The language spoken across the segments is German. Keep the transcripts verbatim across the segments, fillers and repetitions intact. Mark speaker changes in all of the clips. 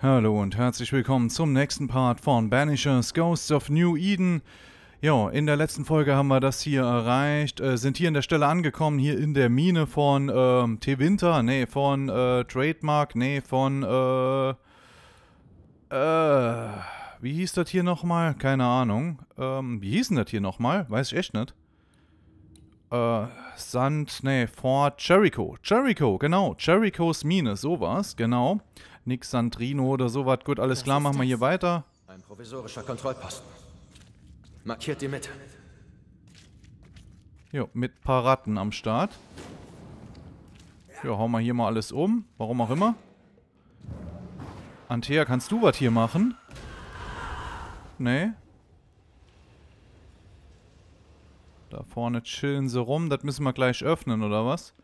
Speaker 1: Hallo und herzlich willkommen zum nächsten Part von Banishers Ghosts of New Eden. Jo, in der letzten Folge haben wir das hier erreicht, äh, sind hier an der Stelle angekommen, hier in der Mine von ähm, T-Winter, nee, von äh, Trademark, nee, von, äh, äh, wie hieß das hier nochmal? Keine Ahnung. Ähm, wie hieß denn das hier nochmal? Weiß ich echt nicht. Äh, Sand, nee, Fort Jericho. Jericho, genau. Jerichos Mine, sowas, genau. Nix Sandrino oder sowas. Gut, alles
Speaker 2: Was
Speaker 1: klar,
Speaker 2: ist
Speaker 1: machen wir
Speaker 2: das?
Speaker 1: hier weiter.
Speaker 3: Ein provisorischer Kontrollposten. Markiert die Mitte.
Speaker 1: Jo, mit paar Ratten am Start. Ja, hauen wir hier mal alles um. Warum auch immer. Antea, kannst du was hier machen? Nee. Da vorne chillen sie rum. Das müssen wir gleich öffnen, oder was?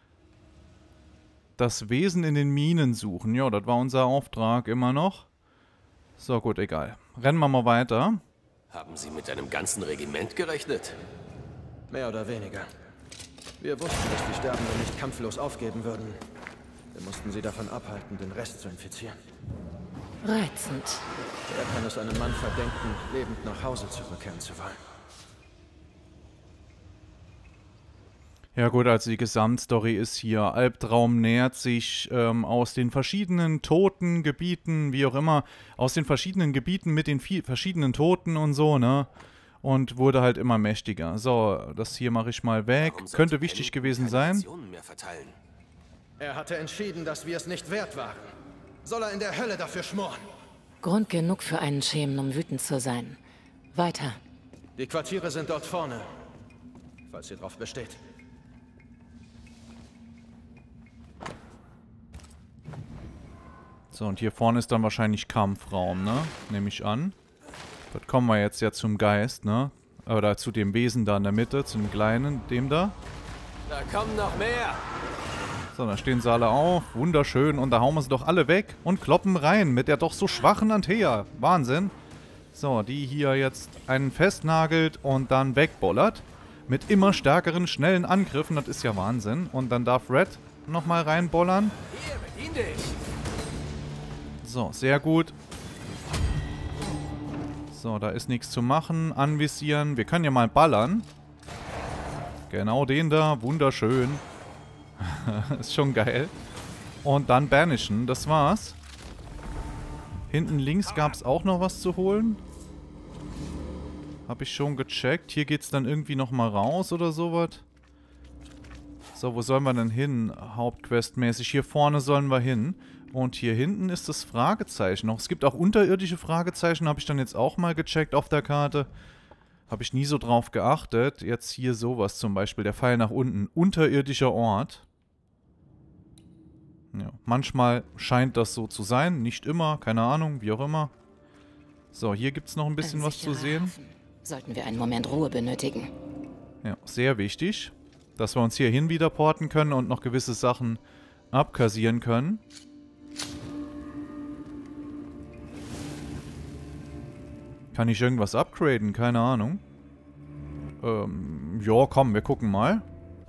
Speaker 1: Das Wesen in den Minen suchen. Ja, das war unser Auftrag immer noch. So, gut, egal. Rennen wir mal weiter.
Speaker 2: Haben Sie mit einem ganzen Regiment gerechnet?
Speaker 3: Mehr oder weniger. Wir wussten, dass die Sterbenden nicht kampflos aufgeben würden. Wir mussten sie davon abhalten, den Rest zu infizieren.
Speaker 4: Reizend.
Speaker 3: Wer kann es einem Mann verdenken, lebend nach Hause zurückkehren zu wollen?
Speaker 1: Ja gut, also die Gesamtstory ist hier, Albtraum nähert sich ähm, aus den verschiedenen toten Gebieten, wie auch immer, aus den verschiedenen Gebieten mit den viel, verschiedenen Toten und so, ne? Und wurde halt immer mächtiger. So, das hier mache ich mal weg.
Speaker 2: Warum sollte
Speaker 1: Könnte wichtig
Speaker 2: Penny
Speaker 1: gewesen
Speaker 2: keine
Speaker 1: sein.
Speaker 2: Rationen mehr verteilen?
Speaker 3: Er hatte entschieden, dass wir es nicht wert waren. Soll er in der Hölle dafür schmoren?
Speaker 4: Grund genug für einen Schemen, um wütend zu sein. Weiter.
Speaker 3: Die Quartiere sind dort vorne. Falls ihr drauf besteht.
Speaker 1: So, und hier vorne ist dann wahrscheinlich Kampfraum, ne? Nehme ich an. Dort kommen wir jetzt ja zum Geist, ne? Oder zu dem Wesen da in der Mitte, zu dem Kleinen, dem da.
Speaker 2: Da kommen noch mehr!
Speaker 1: So, da stehen sie alle auf. Wunderschön. Und da hauen wir sie doch alle weg und kloppen rein mit der doch so schwachen Antea. Wahnsinn. So, die hier jetzt einen festnagelt und dann wegbollert. Mit immer stärkeren, schnellen Angriffen. Das ist ja Wahnsinn. Und dann darf Red nochmal reinbollern.
Speaker 2: Hier, bedien dich!
Speaker 1: So, sehr gut. So, da ist nichts zu machen. Anvisieren. Wir können ja mal ballern. Genau den da. Wunderschön. Ist schon geil. Und dann banishen. Das war's. Hinten links gab es auch noch was zu holen. Habe ich schon gecheckt. Hier geht's dann irgendwie nochmal raus oder sowas. So, wo sollen wir denn hin? Hauptquestmäßig. Hier vorne sollen wir hin. Und hier hinten ist das Fragezeichen noch. Es gibt auch unterirdische Fragezeichen. Habe ich dann jetzt auch mal gecheckt auf der Karte. Habe ich nie so drauf geachtet. Jetzt hier sowas zum Beispiel. Der Pfeil nach unten. Unterirdischer Ort. Ja, manchmal scheint das so zu sein. Nicht immer. Keine Ahnung. Wie auch immer. So, hier gibt es noch ein bisschen
Speaker 4: Ein
Speaker 1: was zu
Speaker 4: sicherer
Speaker 1: sehen.
Speaker 4: Hafen. Sollten wir einen Moment Ruhe benötigen.
Speaker 1: Ja, sehr wichtig. Dass wir uns hierhin wieder porten können und noch gewisse Sachen abkassieren können. Kann ich irgendwas upgraden? Keine Ahnung. Ähm, ja, komm, wir gucken mal.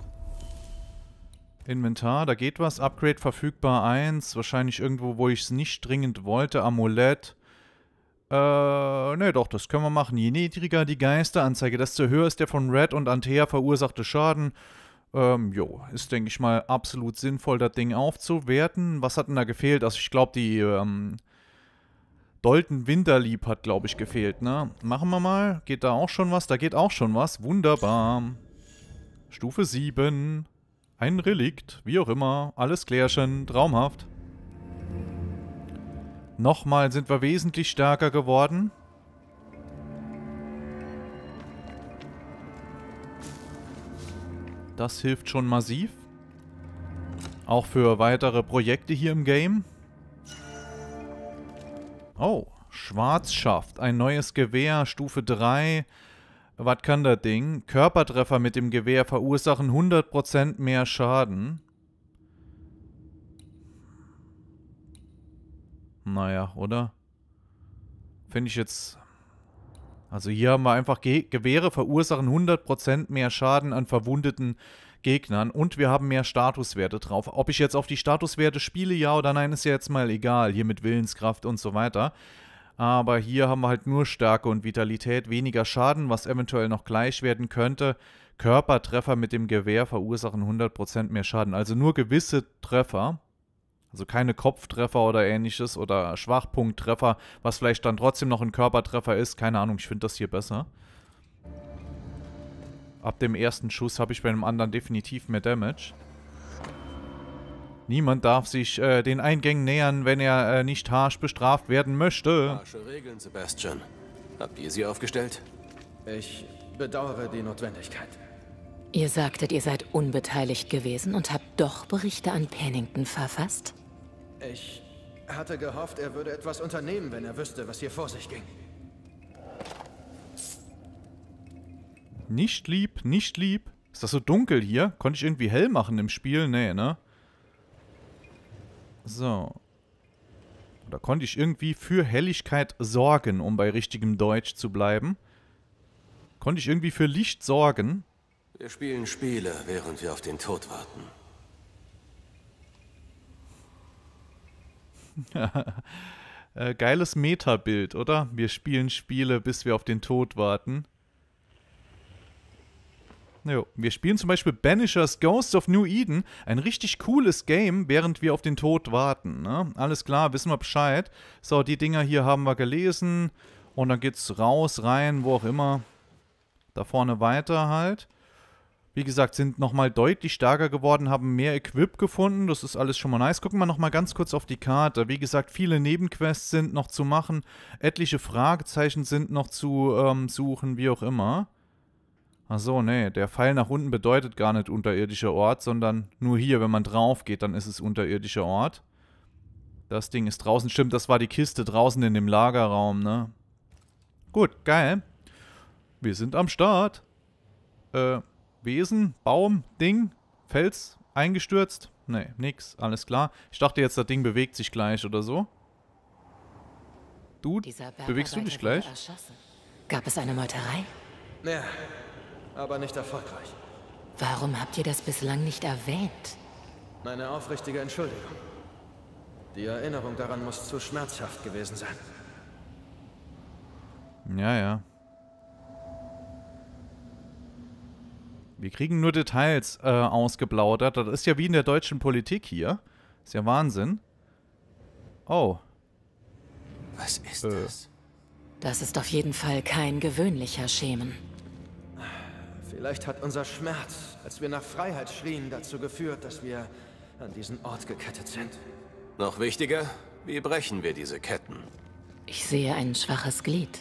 Speaker 1: Inventar, da geht was. Upgrade verfügbar eins. Wahrscheinlich irgendwo, wo ich es nicht dringend wollte. Amulett. Äh, ne, doch, das können wir machen. Je niedriger die Geisteranzeige, desto höher ist der von Red und Antea verursachte Schaden. Ähm, jo, ist, denke ich mal, absolut sinnvoll, das Ding aufzuwerten. Was hat denn da gefehlt? Also, ich glaube, die, ähm... Dolten Winterlieb hat, glaube ich, gefehlt, ne? Machen wir mal. Geht da auch schon was? Da geht auch schon was. Wunderbar. Stufe sieben. Ein Relikt. Wie auch immer. Alles klärchen. Traumhaft. Nochmal sind wir wesentlich stärker geworden. Das hilft schon massiv. Auch für weitere Projekte hier im Game. Oh, Schwarzschaft, ein neues Gewehr, Stufe drei. Was kann das Ding? Körpertreffer mit dem Gewehr verursachen hundert Prozent mehr Schaden. Naja, oder? Finde ich jetzt... Also hier haben wir einfach Ge Gewehre verursachen hundert Prozent mehr Schaden an verwundeten Gegnern und wir haben mehr Statuswerte drauf. Ob ich jetzt auf die Statuswerte spiele, ja oder nein, ist ja jetzt mal egal. Hier mit Willenskraft und so weiter. Aber hier haben wir halt nur Stärke und Vitalität, weniger Schaden, was eventuell noch gleich werden könnte. Körpertreffer mit dem Gewehr verursachen hundert Prozent mehr Schaden. Also nur gewisse Treffer. Also keine Kopftreffer oder ähnliches oder Schwachpunkttreffer, was vielleicht dann trotzdem noch ein Körpertreffer ist. Keine Ahnung, ich finde das hier besser. Ab dem ersten Schuss habe ich bei dem anderen definitiv mehr Damage. Niemand darf sich äh, den Eingängen nähern, wenn er äh, nicht harsch bestraft werden möchte.
Speaker 2: Harsche Regeln, Sebastian. Habt ihr sie aufgestellt?
Speaker 3: Ich bedauere die Notwendigkeit.
Speaker 4: Ihr sagtet, ihr seid unbeteiligt gewesen und habt doch Berichte an Pennington verfasst?
Speaker 3: Ich hatte gehofft, er würde etwas unternehmen, wenn er wüsste, was hier vor sich ging.
Speaker 1: Nicht lieb, nicht lieb. Ist das so dunkel hier? Konnte ich irgendwie hell machen im Spiel? Nee, ne? So. Oder konnte ich irgendwie für Helligkeit sorgen, um bei richtigem Deutsch zu bleiben? Konnte ich irgendwie für Licht sorgen?
Speaker 2: Wir spielen Spiele, während wir auf den Tod warten.
Speaker 1: äh, geiles Metabild, oder? Wir spielen Spiele, bis wir auf den Tod warten. Jo, wir spielen zum Beispiel Banishers Ghost of New Eden. Ein richtig cooles Game, während wir auf den Tod warten. Ne? Alles klar, wissen wir Bescheid. So, die Dinger hier haben wir gelesen. Und dann geht's raus, rein, wo auch immer. Da vorne weiter halt. Wie gesagt, sind nochmal deutlich stärker geworden, haben mehr Equip gefunden. Das ist alles schon mal nice. Gucken wir nochmal ganz kurz auf die Karte. Wie gesagt, viele Nebenquests sind noch zu machen. Etliche Fragezeichen sind noch zu ähm, suchen, wie auch immer. Achso, nee, der Pfeil nach unten bedeutet gar nicht unterirdischer Ort, sondern nur hier, wenn man drauf geht, dann ist es unterirdischer Ort. Das Ding ist draußen, stimmt, das war die Kiste draußen in dem Lagerraum, ne? Gut, geil. Wir sind am Start. Äh, Wesen, Baum, Ding, Fels, eingestürzt? Nee, nix, alles klar. Ich dachte jetzt, das Ding bewegt sich gleich oder so. Du, bewegst du dich gleich?
Speaker 4: Gab es eine Meuterei?
Speaker 3: Ja, aber nicht erfolgreich.
Speaker 4: Warum habt ihr das bislang nicht erwähnt?
Speaker 3: Meine aufrichtige Entschuldigung. Die Erinnerung daran muss zu schmerzhaft gewesen sein.
Speaker 1: Ja, ja. Wir kriegen nur Details äh, ausgeplaudert. Das ist ja wie in der deutschen Politik hier. Ist ja Wahnsinn. Oh.
Speaker 2: Was ist
Speaker 1: äh.
Speaker 2: das?
Speaker 4: Das ist auf jeden Fall kein gewöhnlicher Schemen.
Speaker 3: Vielleicht hat unser Schmerz, als wir nach Freiheit schrien, dazu geführt, dass wir an diesen Ort gekettet sind.
Speaker 2: Noch wichtiger, wie brechen wir diese Ketten?
Speaker 4: Ich sehe ein schwaches Glied.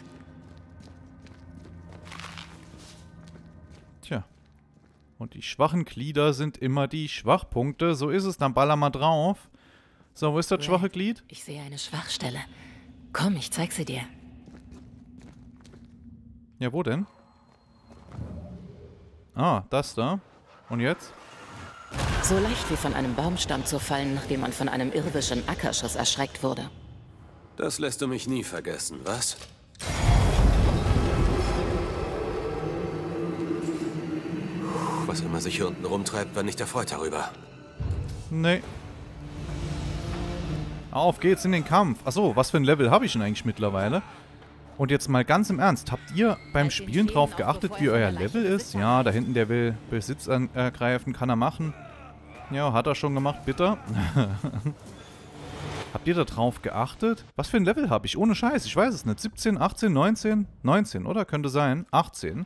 Speaker 1: Tja. Und die schwachen Glieder sind immer die Schwachpunkte. So ist es, dann baller mal drauf. So, wo ist das schwache Glied?
Speaker 4: Ich sehe eine Schwachstelle. Komm, ich zeig sie dir.
Speaker 1: Ja, wo denn? Ah, das da. Und jetzt?
Speaker 4: So leicht wie von einem Baumstamm zu fallen, nachdem man von einem irrwischen Ackerschuss erschreckt wurde.
Speaker 2: Das lässt du mich nie vergessen, was? Was immer sich hier unten rumtreibt, war nicht erfreut darüber.
Speaker 1: Nee. Auf geht's in den Kampf. Achso, was für ein Level habe ich denn eigentlich mittlerweile? Und jetzt mal ganz im Ernst, habt ihr beim Spielen drauf geachtet, wie euer Level ist? Ja, da hinten, der will Besitz ergreifen, kann er machen. Ja, hat er schon gemacht, bitte. Habt ihr da drauf geachtet? Was für ein Level habe ich? Ohne Scheiß, ich weiß es nicht. siebzehn, achtzehn, neunzehn? neunzehn, oder? Könnte sein. achtzehn.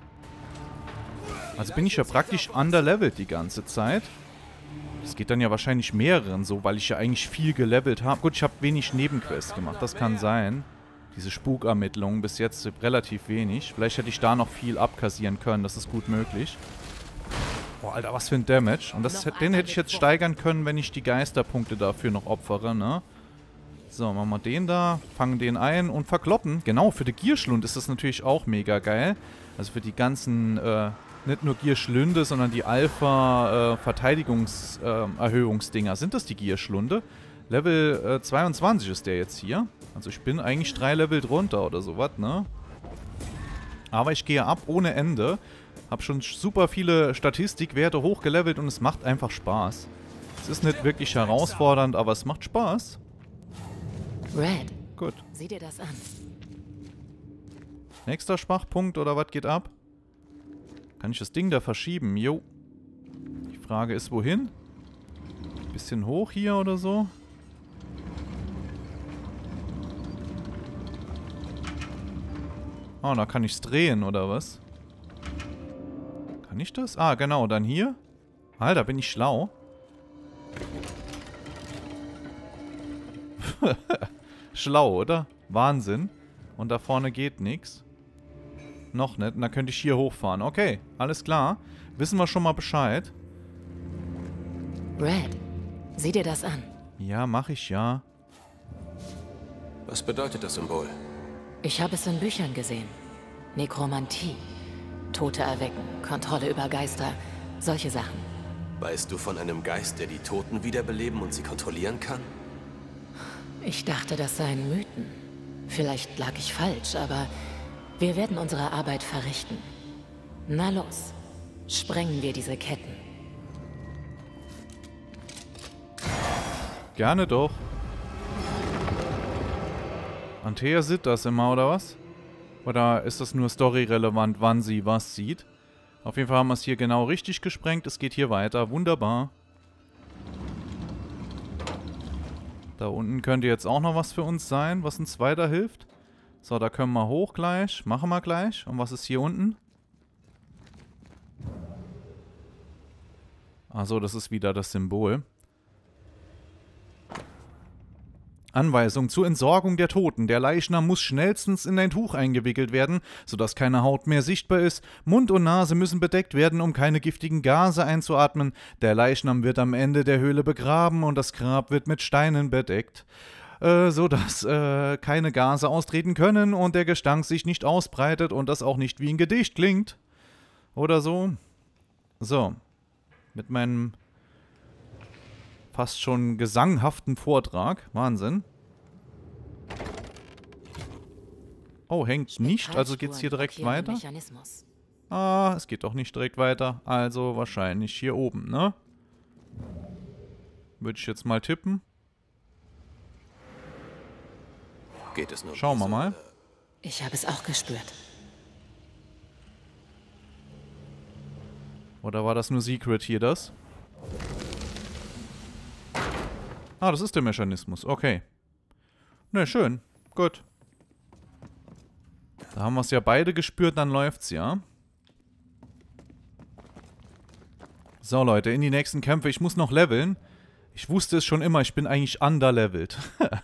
Speaker 1: Also bin ich ja praktisch underlevelt die ganze Zeit. Das geht dann ja wahrscheinlich mehreren so, weil ich ja eigentlich viel gelevelt habe. Gut, ich habe wenig Nebenquests gemacht, das kann sein. Diese Spukermittlungen bis jetzt relativ wenig. Vielleicht hätte ich da noch viel abkassieren können, das ist gut möglich. Boah, Alter, was für ein Damage. Und das, den hätte ich jetzt steigern können, wenn ich die Geisterpunkte dafür noch opfere, ne? So, machen wir den da, fangen den ein und verkloppen. Genau, für die Gierschlund ist das natürlich auch mega geil. Also für die ganzen, äh, nicht nur Gierschlünde, sondern die Alpha-Verteidigungserhöhungsdinger. Äh, Sind das die Gierschlunde? Level äh, zweiundzwanzig ist der jetzt hier. Also ich bin eigentlich drei Level drunter oder sowas, ne? Aber ich gehe ab ohne Ende. Hab schon super viele Statistikwerte hochgelevelt und es macht einfach Spaß. Es ist nicht wirklich herausfordernd, aber es macht Spaß.
Speaker 4: Red,
Speaker 1: Gut.
Speaker 4: sieh dir das an.
Speaker 1: Nächster Schwachpunkt oder was geht ab? Kann ich das Ding da verschieben? Jo. Die Frage ist, wohin? Bisschen hoch hier oder so? Oh, da kann ich es drehen, oder was? Kann ich das? Ah, genau, dann hier. Alter, bin ich schlau. Schlau, oder? Wahnsinn. Und da vorne geht nichts. Noch nicht. Und dann könnte ich hier hochfahren. Okay, alles klar. Wissen wir schon mal Bescheid.
Speaker 4: Red, sieh dir das an.
Speaker 1: Ja, mach ich ja.
Speaker 2: Was bedeutet das Symbol?
Speaker 4: Ich habe es in Büchern gesehen. Nekromantie. Tote erwecken, Kontrolle über Geister, solche Sachen.
Speaker 2: Weißt du von einem Geist, der die Toten wiederbeleben und sie kontrollieren kann?
Speaker 4: Ich dachte, das seien Mythen. Vielleicht lag ich falsch, aber wir werden unsere Arbeit verrichten. Na los, sprengen wir diese Ketten.
Speaker 1: Gerne doch. Antea sieht das immer, oder was? Oder ist das nur storyrelevant, wann sie was sieht? Auf jeden Fall haben wir es hier genau richtig gesprengt. Es geht hier weiter. Wunderbar. Da unten könnte jetzt auch noch was für uns sein, was uns weiterhilft. So, da können wir hoch gleich. Machen wir gleich. Und was ist hier unten? Achso, das ist wieder das Symbol. Anweisung zur Entsorgung der Toten. Der Leichnam muss schnellstens in ein Tuch eingewickelt werden, sodass keine Haut mehr sichtbar ist. Mund und Nase müssen bedeckt werden, um keine giftigen Gase einzuatmen. Der Leichnam wird am Ende der Höhle begraben und das Grab wird mit Steinen bedeckt, äh, sodass äh, keine Gase austreten können und der Gestank sich nicht ausbreitet und das auch nicht wie ein Gedicht klingt. Oder so. So. Mit meinem fast schon gesanghaften Vortrag. Wahnsinn. Oh, hängt nicht. Also geht's hier direkt weiter? Ah, es geht doch nicht direkt weiter. Also wahrscheinlich hier oben, ne? Würde ich jetzt mal tippen.
Speaker 2: Geht es nur
Speaker 1: Schauen wir mal.
Speaker 4: Ich habe es auch gespürt.
Speaker 1: Oder war das nur Secret hier, das? Ah, das ist der Mechanismus. Okay. Ne, schön. Gut. Da haben wir es ja beide gespürt, dann läuft's ja. So, Leute, in die nächsten Kämpfe. Ich muss noch leveln. Ich wusste es schon immer, ich bin eigentlich underlevelt.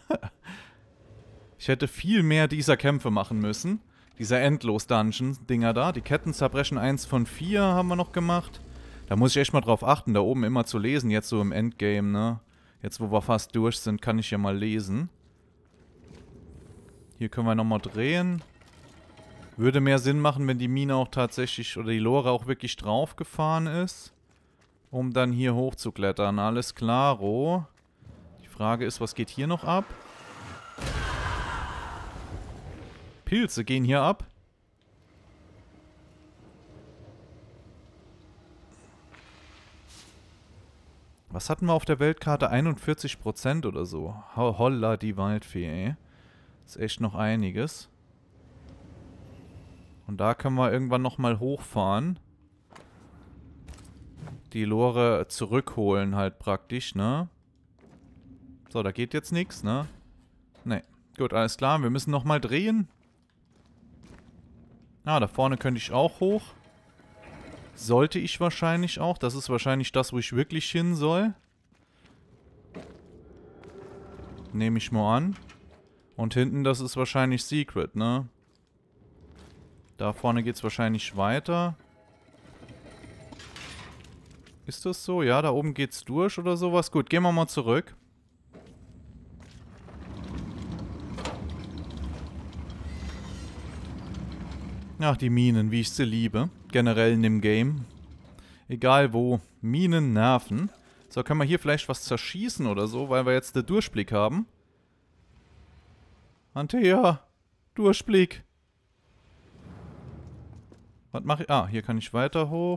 Speaker 1: Ich hätte viel mehr dieser Kämpfe machen müssen. Dieser Endlos-Dungeon-Dinger da. Die Kettenzerbrechen eins von vier haben wir noch gemacht. Da muss ich echt mal drauf achten, da oben immer zu lesen, jetzt so im Endgame, ne? Jetzt, wo wir fast durch sind, kann ich ja mal lesen. Hier können wir nochmal drehen. Würde mehr Sinn machen, wenn die Mine auch tatsächlich, oder die Lore auch wirklich draufgefahren ist. Um dann hier hochzuklettern. Alles klaro. Die Frage ist, was geht hier noch ab? Pilze gehen hier ab. Was hatten wir auf der Weltkarte? einundvierzig Prozent oder so. Holla, die Waldfee, ey. Ist echt noch einiges. Und da können wir irgendwann nochmal hochfahren. Die Lore zurückholen halt praktisch, ne? So, da geht jetzt nichts, ne? Ne. Gut, alles klar. Wir müssen nochmal drehen. Ah, da vorne könnte ich auch hoch. Sollte ich wahrscheinlich auch. Das ist wahrscheinlich das, wo ich wirklich hin soll. Nehme ich mal an. Und hinten, das ist wahrscheinlich Secret, ne? Da vorne geht es wahrscheinlich weiter. Ist das so? Ja, da oben geht's durch oder sowas. Gut, gehen wir mal zurück. Ach, die Minen, wie ich sie liebe. Generell in dem Game. Egal wo. Minen nerven. So, können wir hier vielleicht was zerschießen oder so, weil wir jetzt den Durchblick haben. Antea, Durchblick. Was mache ich? Ah, hier kann ich weiter hoch.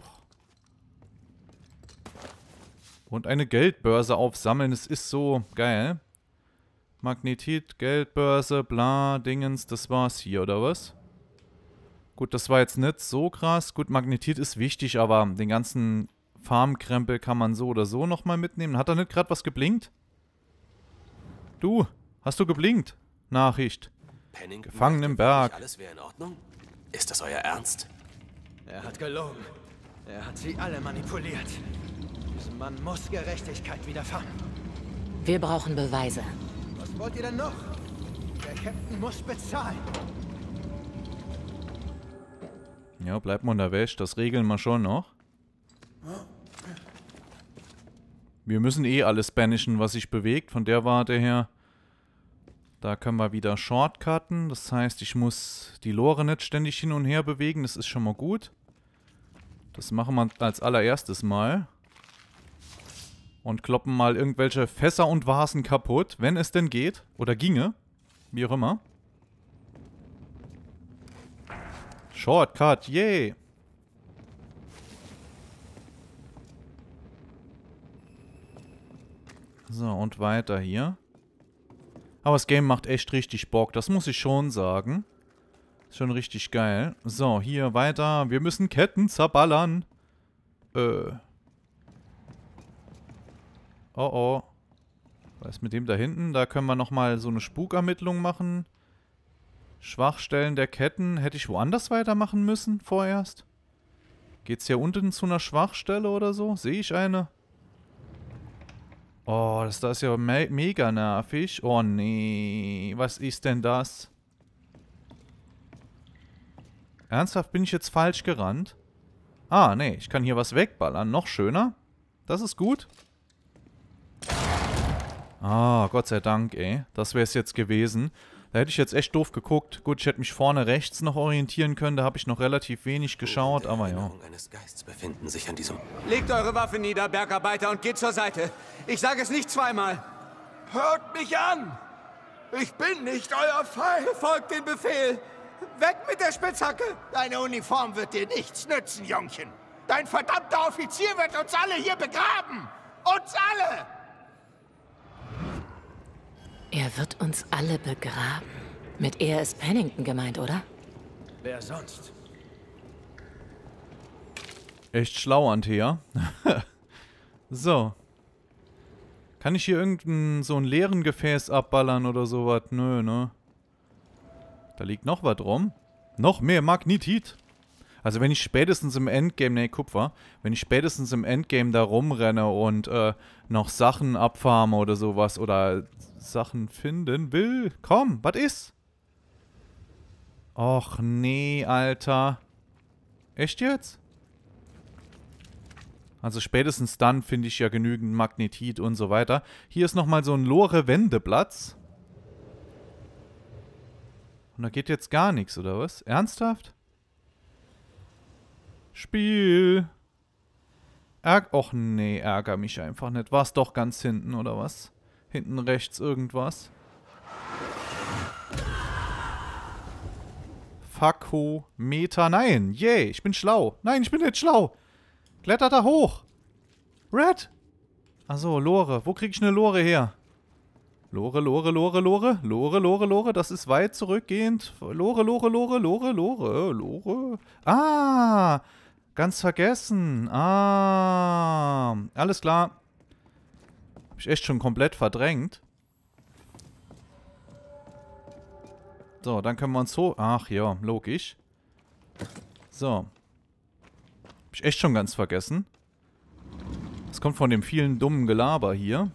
Speaker 1: Und eine Geldbörse aufsammeln. Es ist so geil. Magnetit, Geldbörse, bla, Dingens. Das war's hier, oder was? Gut, das war jetzt nicht so krass. Gut, Magnetit ist wichtig, aber den ganzen Farmkrempel kann man so oder so nochmal mitnehmen. Hat da nicht gerade was geblinkt? Du, hast du geblinkt? Nachricht.
Speaker 2: Pennington
Speaker 1: Gefangen im
Speaker 2: dachte
Speaker 1: Berg.
Speaker 2: wirklich, alles wäre in Ordnung? Ist das euer Ernst?
Speaker 3: Er hat gelogen. Er hat sie alle manipuliert. Diesem Mann muss Gerechtigkeit widerfahren.
Speaker 4: Wir brauchen Beweise.
Speaker 3: Was wollt ihr denn noch? Der Captain muss bezahlen.
Speaker 1: Ja, bleibt man da wäsch. Das regeln wir schon noch. Wir müssen eh alles banishen, was sich bewegt. Von der Warte her. Da können wir wieder shortcutten. Das heißt, ich muss die Lore nicht ständig hin und her bewegen. Das ist schon mal gut. Das machen wir als allererstes mal. Und kloppen mal irgendwelche Fässer und Vasen kaputt, wenn es denn geht. Oder ginge. Wie auch immer. Shortcut, yay! So, und weiter hier. Aber das Game macht echt richtig Bock, das muss ich schon sagen. Ist schon richtig geil. So, hier weiter. Wir müssen Ketten zerballern. Äh. Oh oh. Was ist mit dem da hinten? Da können wir nochmal so eine Spukermittlung machen. Schwachstellen der Ketten. Hätte ich woanders weitermachen müssen vorerst? Geht's hier unten zu einer Schwachstelle oder so? Sehe ich eine? Oh, das da ist ja me mega nervig. Oh nee. Was ist denn das? Ernsthaft, bin ich jetzt falsch gerannt? Ah, nee. Ich kann hier was wegballern. Noch schöner. Das ist gut. Ah, Gott sei Dank, ey. Das wäre es jetzt gewesen. Da hätte ich jetzt echt doof geguckt. Gut, ich hätte mich vorne rechts noch orientieren können. Da habe ich noch relativ wenig geschaut, aber ja.
Speaker 2: Eines Geists befinden sich an diesem...
Speaker 5: Legt eure Waffe nieder, Bergarbeiter, und geht zur Seite. Ich sage es nicht zweimal.
Speaker 6: Hört mich an! Ich bin nicht euer Feind!
Speaker 5: Befolgt den Befehl! Weg mit der Spitzhacke!
Speaker 6: Deine Uniform wird dir nichts nützen, Jungchen. Dein verdammter Offizier wird uns alle hier begraben! Uns alle!
Speaker 4: Er wird uns alle begraben. Mit er ist Pennington gemeint, oder?
Speaker 3: Wer sonst?
Speaker 1: Echt schlau, Antea. So. Kann ich hier irgendein so ein leeren Gefäß abballern oder sowas? Nö, ne? Da liegt noch was rum. Noch mehr Magnetit. Also wenn ich spätestens im Endgame, ne, Kupfer, wenn ich spätestens im Endgame da rumrenne und äh, noch Sachen abfarme oder sowas oder Sachen finden will. Komm, was ist? Och nee, Alter. Echt jetzt? Also spätestens dann finde ich ja genügend Magnetit und so weiter. Hier ist nochmal so ein Lore-Wendeplatz. Und da geht jetzt gar nichts, oder was? Ernsthaft? Spiel. Ärg Och nee, ärger mich einfach nicht. War es doch ganz hinten, oder was? Hinten rechts irgendwas. Fakometer. Nein, yay, ich bin schlau. Nein, ich bin nicht schlau. Klettert da hoch. Red. Achso, Lore. Wo krieg ich eine Lore her? Lore, Lore, Lore, Lore. Lore, Lore, Lore. Das ist weit zurückgehend. Lore, Lore, Lore, Lore, Lore, Lore. Ah, ganz vergessen. Ah, alles klar. Hab ich echt schon komplett verdrängt. So, dann können wir uns so... Ach ja, logisch. So. Hab ich echt schon ganz vergessen. Das kommt von dem vielen dummen Gelaber hier.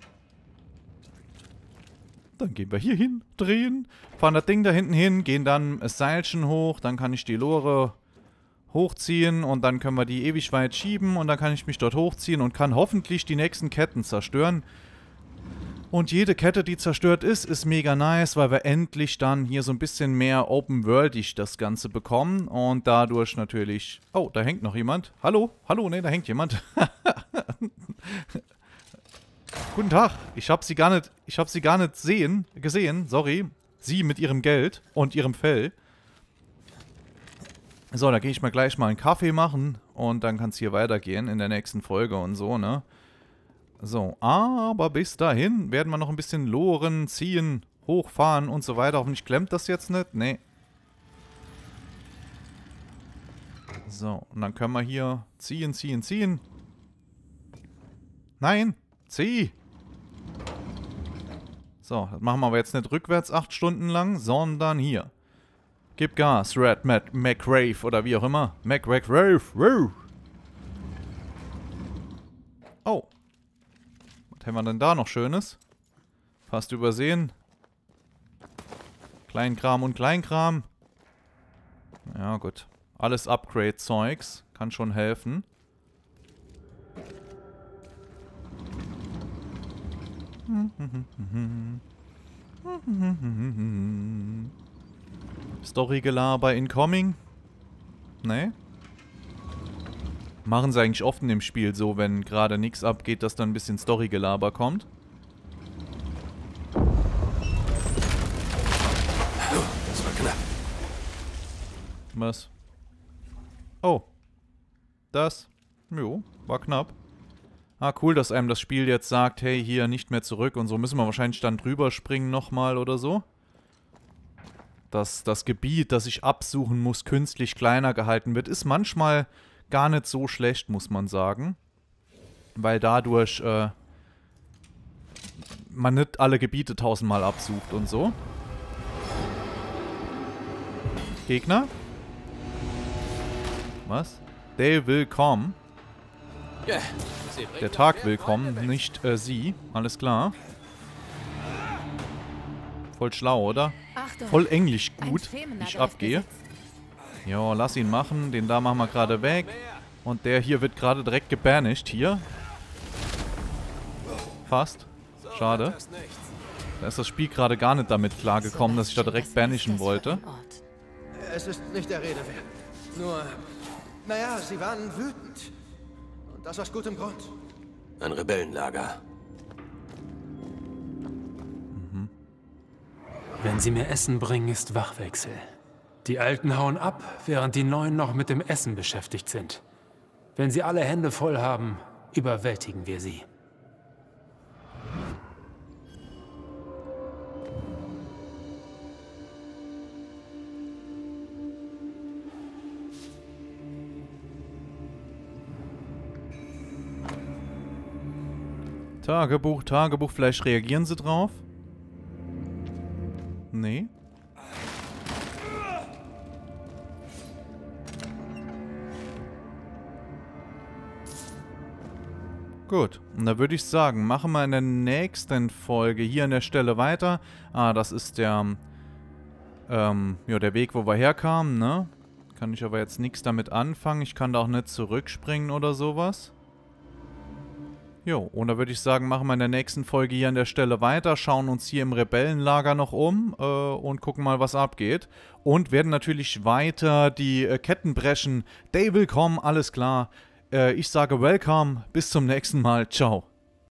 Speaker 1: Dann gehen wir hier hin, drehen, fahren das Ding da hinten hin, gehen dann das Seilchen hoch, dann kann ich die Lore hochziehen und dann können wir die ewig weit schieben und dann kann ich mich dort hochziehen und kann hoffentlich die nächsten Ketten zerstören. Und jede Kette, die zerstört ist, ist mega nice, weil wir endlich dann hier so ein bisschen mehr open-worldig das Ganze bekommen und dadurch natürlich... Oh, da hängt noch jemand. Hallo? Hallo? Ne, da hängt jemand. Guten Tag. Ich habe sie gar nicht, ich habe sie gar nicht sehen, gesehen, sorry. Sie mit ihrem Geld und ihrem Fell. So, da gehe ich mir gleich mal einen Kaffee machen und dann kann es hier weitergehen in der nächsten Folge und so, ne? So, aber bis dahin werden wir noch ein bisschen loren, ziehen, hochfahren und so weiter. Hoffentlich klemmt das jetzt nicht. Nee. So, und dann können wir hier ziehen, ziehen, ziehen. Nein, zieh! So, das machen wir aber jetzt nicht rückwärts acht Stunden lang, sondern hier. Gib Gas, Red Mac McRave oder wie auch immer. McRave. Oh. Was haben wir denn da noch Schönes? Fast übersehen. Kleinkram und Kleinkram. Ja, gut. Alles Upgrade-Zeugs. Kann schon helfen. Story-Gelaber incoming? Ne? Machen sie eigentlich oft in dem Spiel so, wenn gerade nichts abgeht, dass dann ein bisschen Story-Gelaber kommt.
Speaker 2: Das war knapp.
Speaker 1: Was? Oh. Das? Jo, war knapp. Ah, cool, dass einem das Spiel jetzt sagt, hey, hier nicht mehr zurück und so. Müssen wir wahrscheinlich dann drüber springen nochmal oder so. Dass das Gebiet, das ich absuchen muss, künstlich kleiner gehalten wird, ist manchmal gar nicht so schlecht, muss man sagen. Weil dadurch äh, man nicht alle Gebiete tausendmal absucht und so. Gegner? Was? They will come.
Speaker 2: Ja,
Speaker 1: Der Tag will kommen, nicht äh, sie. Alles klar. Voll schlau, oder?
Speaker 4: Achtung,
Speaker 1: Voll englisch
Speaker 4: ein
Speaker 1: gut,
Speaker 4: Femen
Speaker 1: wie ich
Speaker 4: hat
Speaker 1: abgehe.
Speaker 4: aufgesetzt.
Speaker 1: Jo, lass ihn machen. Den da machen wir gerade weg. Und der hier wird gerade direkt gebanished. Hier. Fast. Schade. Da ist das Spiel gerade gar nicht damit klargekommen, dass ich da direkt banishen wollte.
Speaker 3: Es ist nicht der Rede wert. Nur, naja, sie waren wütend. Und das aus gutem Grund.
Speaker 2: Ein Rebellenlager.
Speaker 7: Wenn sie mir Essen bringen, ist Wachwechsel. Die Alten hauen ab, während die Neuen noch mit dem Essen beschäftigt sind. Wenn sie alle Hände voll haben, überwältigen wir sie.
Speaker 1: Tagebuch, Tagebuch, vielleicht reagieren sie drauf? Nee. Gut, und da würde ich sagen, machen wir in der nächsten Folge hier an der Stelle weiter. Ah, das ist der, ähm, ja, der Weg, wo wir herkamen, ne? Kann ich aber jetzt nichts damit anfangen. Ich kann da auch nicht zurückspringen oder sowas. Jo, und da würde ich sagen, machen wir in der nächsten Folge hier an der Stelle weiter, schauen uns hier im Rebellenlager noch um äh, und gucken mal, was abgeht. Und werden natürlich weiter die äh, Ketten brechen. They will come, alles klar. Äh, ich sage welcome, bis zum nächsten Mal, ciao.